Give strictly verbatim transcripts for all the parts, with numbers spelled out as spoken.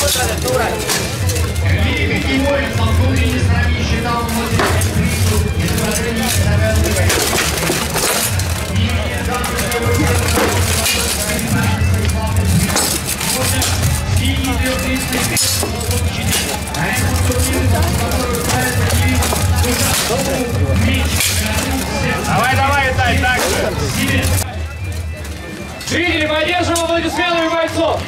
Великий воин столкнули не сравни, считал мудрецом призу, изображение Изабеллы. И дамы синий трехлистный а это турнир, который правильно девиз. Давай, давай, Виталий, так же. Зрители, поддерживаем аплодисментами бойцов.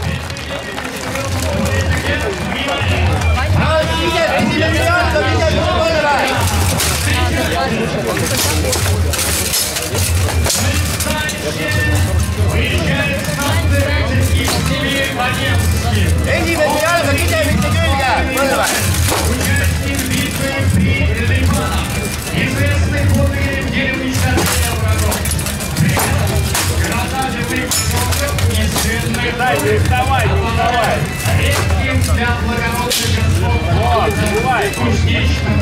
Дай, не вставай, не вставай. Редким для благородных господ. Давай. Кузнечным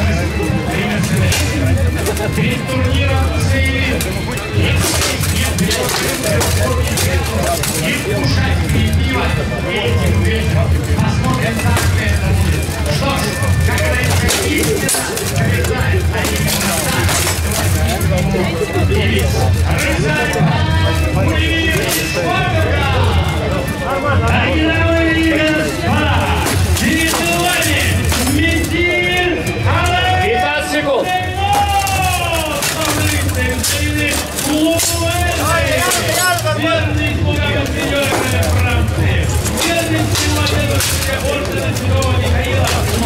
перед турниром заявил, не вкушать пиво этим вечером. Посмотрим, как это будет. Что ж, как говорится, истина побеждает, а именно так. Девиз. Рыцарь, удивили, сколько! Дорогие господа, перед вами Метир Халев! пятнадцать секунд. Верный слуга Сеньора Франции, верный символ ордена Святого Михаила,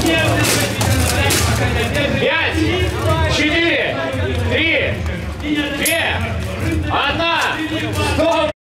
Пять, четыре, три, две, одна, стоп!